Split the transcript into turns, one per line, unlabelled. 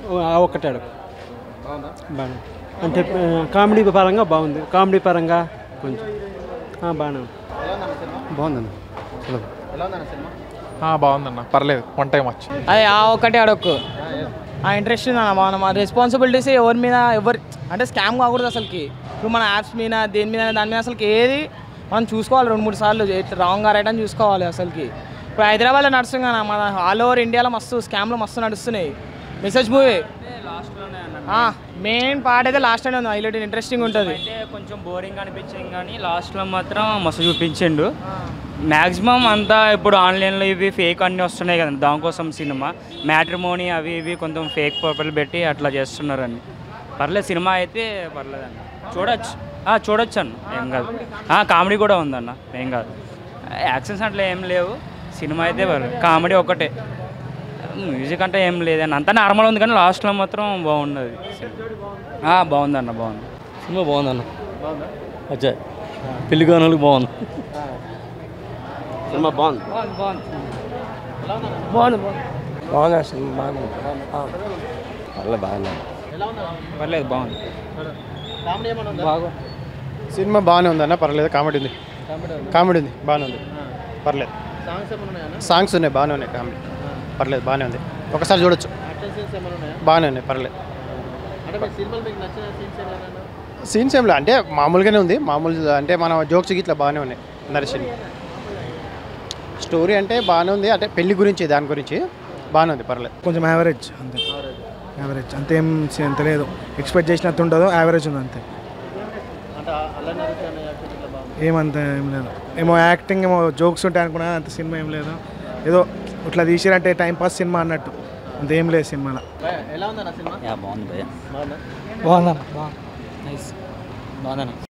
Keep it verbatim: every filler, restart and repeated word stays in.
ఒక్కటే అడుగు బాగా అంటే కామెడీ పరంగా బాగుంది, కామెడీ పరంగా కొంచెం బాగానే బాగుందండి.
బాగుందన్న, పర్లేదు, వన్ టైం వచ్చి
అది ఆ ఒక్కటే అడొక్కు ఆ ఇంట్రెస్ట్ ఉందన్న. మన రెస్పాన్సిబిలిటీస్ ఎవరి మీద ఎవరి అంటే స్కామ్ కాకూడదు అసలుకి. ఇప్పుడు మన యాప్స్ మీద దేని మీద దాని మీద అసలుకి ఏది మనం చూసుకోవాలి రెండు మూడు సార్లు రాంగ్ రైట్ అని చూసుకోవాలి అసలుకి. ఇప్పుడు హైదరాబాద్లో నడుస్తుంది కదా, మన ఆల్ ఓవర్ ఇండియాలో మస్తు స్కామ్లు మస్తు నడుస్తున్నాయి. మెసేజ్ మూవీ మెయిన్ పార్ట్ అయితే లాస్ట్ టైం ఉంది, హైలైట్ ఇంట్రెస్టింగ్ ఉంటుంది.
అయితే కొంచెం బోరింగ్ అనిపించింది కానీ లాస్ట్లో మాత్రం మస్తు చూపించిండు. మ్యాక్సిమం అంతా ఇప్పుడు ఆన్లైన్లో ఇవి ఫేక్ అన్నీ వస్తున్నాయి కదండి, దానికోసం సినిమా మ్యాట్రిమోనీ అవి ఇవి కొంచెం ఫేక్ ప్రొఫైల్ పెట్టి అట్లా చేస్తున్నారని. పర్లేదు, సినిమా అయితే పర్లేదండి, చూడొచ్చు చూడొచ్చు అన్న, ఏం కాదు. కామెడీ కూడా ఉందన్న, ఏం కాదు. యాక్షన్స్ అట్లా ఏం లేవు, సినిమా అయితే పర్లేదు. కామెడీ ఒకటే, మ్యూజిక్ అంటే ఏం లేదన్న, అంతా నార్మల్ ఉంది కానీ లాస్ట్లో మాత్రం బాగున్నది. బాగుందన్న, బాగుంది
సినిమా బాగుందన్న. అచ్చా పెళ్లి కానులకు బాగుంది సినిమా, బాగుంది
బాగుంది
బాగుంది బాగుంది సినిమా బాగుంది. పర్లేదు బాగుంది
పర్లేదు బాగుంది
బాగా
సినిమా బాగానే ఉందన్న, పర్లేదు. కామెడీ ఉంది, కామెడీ ఉంది, బాగానే ఉంది, పర్లేదు. సాంగ్స్ ఉన్నాయి, బాగానే ఉన్నాయి. కామెడీ పర్లేదు, బాగానే ఉంది, ఒకసారి చూడొచ్చు, బాగానే ఉన్నాయి, పర్లేదు. సీన్స్ ఏం లే, అంటే మామూలుగానే ఉంది, మామూలు అంటే మన జోక్స్ ఇట్లా బాగానే ఉన్నాయి. నరేషన్ స్టోరీ అంటే బాగానే ఉంది, అంటే పెళ్లి గురించి దాని గురించి బాగానే ఉంది, పర్లేదు.
కొంచెం యావరేజ్ అంతే, యావరేజ్ అంతేం అంత లేదు, ఎక్స్పెక్ట్ చేసినట్టు ఉంటుందో యావరేజ్ ఉంది అంతే. ఏమంత ఏం లేదు, ఏమో యాక్టింగ్ ఏమో జోక్స్ ఉంటాయి అనుకున్నా, అంత సినిమా ఏం లేదు. ఏదో ఇట్లా తీసిరంటే టైంపాస్ సినిమా అన్నట్టు, అంతేం లేదు సినిమాలో.
బాగుంది
బాగుందన్న బాగుంది నైస్ బాగుందన్న.